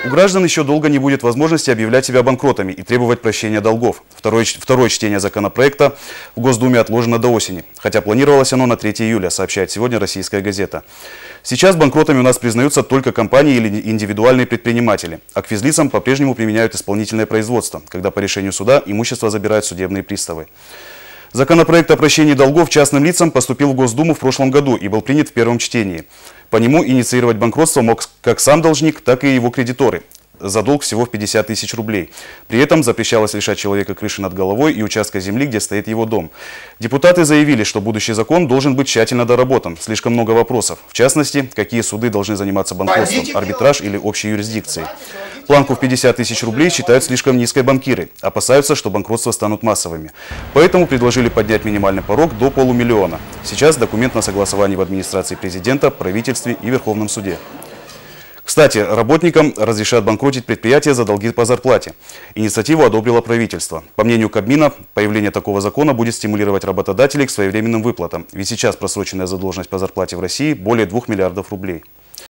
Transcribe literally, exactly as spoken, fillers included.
У граждан еще долго не будет возможности объявлять себя банкротами и требовать прощения долгов. Второе, второе чтение законопроекта в Госдуме отложено до осени, хотя планировалось оно на третье июля, сообщает сегодня «Российская газета». Сейчас банкротами у нас признаются только компании или индивидуальные предприниматели, а к физлицам по-прежнему применяют исполнительное производство, когда по решению суда имущество забирают судебные приставы. Законопроект о прощении долгов частным лицам поступил в Госдуму в прошлом году и был принят в первом чтении. По нему инициировать банкротство мог как сам должник, так и его кредиторы за долг всего в пятьдесят тысяч рублей. При этом запрещалось лишать человека крыши над головой и участка земли, где стоит его дом. Депутаты заявили, что будущий закон должен быть тщательно доработан. Слишком много вопросов. В частности, какие суды должны заниматься банкротством, арбитраж или общей юрисдикцией. Планку в пятьдесят тысяч рублей считают слишком низкой банкиры. Опасаются, что банкротства станут массовыми. Поэтому предложили поднять минимальный порог до полумиллиона. Сейчас документ на согласование в администрации президента, правительстве и Верховном суде. Кстати, работникам разрешат банкротить предприятия за долги по зарплате. Инициативу одобрило правительство. По мнению Кабмина, появление такого закона будет стимулировать работодателей к своевременным выплатам. Ведь сейчас просроченная задолженность по зарплате в России более двух миллиардов рублей.